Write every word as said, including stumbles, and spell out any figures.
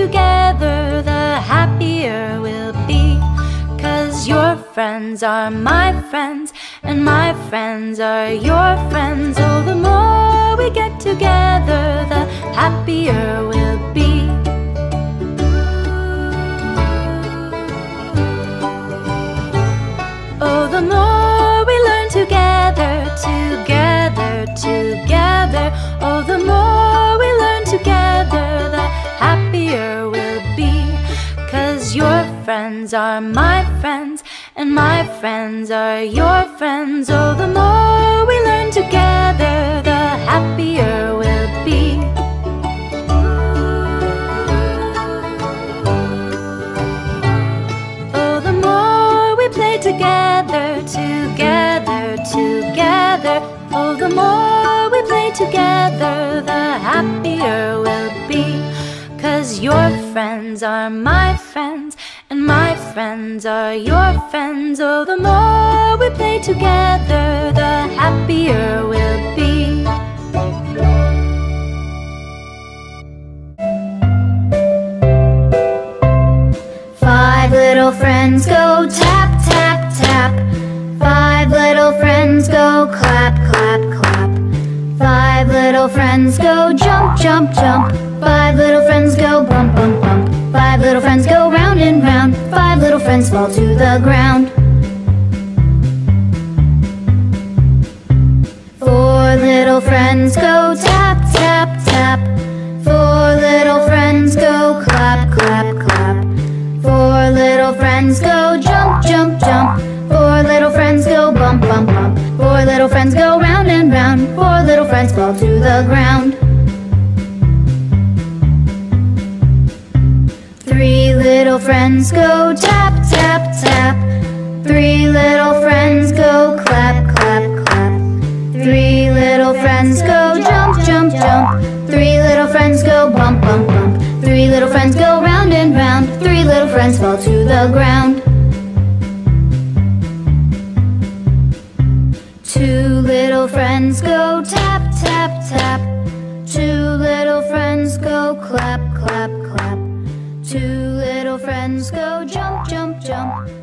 together, the happier we'll be. 'Cause your friends are my friends, and my friends are your friends. Oh, the more we get together, the happier we'll be. Oh, the more we learn together, together, together. Oh, the more we learn together, the happier we'll be. 'Cause your friends are my friends, and my friends are your friends. Oh, the more we learn together, the happier we'll be. Oh, the more we play together, together, together. Oh, the more we play together, the happier we'll be. 'Cause your friends are my friends, and my friends are your friends. Oh, the more we play together, the happier we'll be. Five little friends go tap, tap, tap. Five little friends go clap, clap, clap. Five little friends go jump, jump, jump. Five little friends go bump, bump, bump. Five little friends go round and round. Five little friends fall to the ground. Four little friends go tap, tap, tap. Four little friends go clap, clap, clap. Four little friends go jump, jump, jump. Four little friends go bump, bump, bump. Four little friends go round and round. Four little friends fall to the ground. Three little friends go tap, tap, tap. Three little friends go clap, clap, clap. Three little friends go jump, jump, jump. Three little friends go bump, bump, bump. Three little friends go round and round. Three little friends fall to the ground. Two little friends go tap, tap, tap. Two little friends go clap, clap, clap. Two little friends go jump, jump, jump.